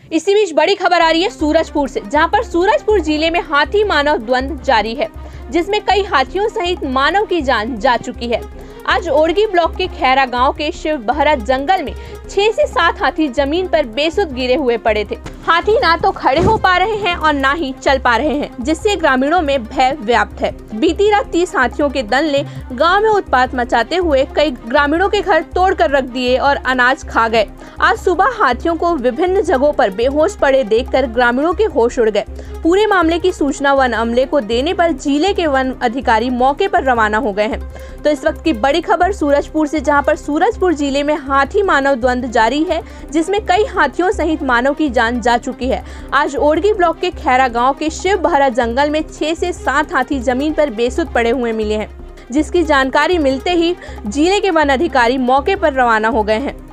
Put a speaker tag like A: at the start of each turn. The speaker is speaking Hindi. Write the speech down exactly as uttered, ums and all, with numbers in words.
A: इसी बीच बड़ी खबर आ रही है सूरजपुर से, जहां पर सूरजपुर जिले में हाथी मानव द्वंद्व जारी है, जिसमें कई हाथियों सहित मानव की जान जा चुकी है। आज ओरगी ब्लॉक के खैरा गांव के शिव बहरा जंगल में छह से सात हाथी जमीन पर बेसुध गिरे हुए पड़े थे। हाथी ना तो खड़े हो पा रहे हैं और ना ही चल पा रहे हैं, जिससे ग्रामीणों में भय व्याप्त है। बीती रात तीस हाथियों के दल ने गांव में उत्पात मचाते हुए कई ग्रामीणों के घर तोड़कर रख दिए और अनाज खा गए। आज सुबह हाथियों को विभिन्न जगहों पर बेहोश पड़े देखकर ग्रामीणों के होश उड़ गए। पूरे मामले की सूचना वन अमले को देने पर जिले के वन अधिकारी मौके पर रवाना हो गए हैं। तो इस वक्त की बड़ी खबर सूरजपुर से, जहां पर सूरजपुर जिले में हाथी मानव द्वंद्व जारी है, जिसमें कई हाथियों सहित मानव की जान जा चुकी है। आज ओरगी ब्लॉक के खैरा गांव के शिव बहरा जंगल में छह से सात हाथी जमीन पर बेसुध पड़े हुए मिले हैं, जिसकी जानकारी मिलते ही जिले के वन अधिकारी मौके पर रवाना हो गए हैं।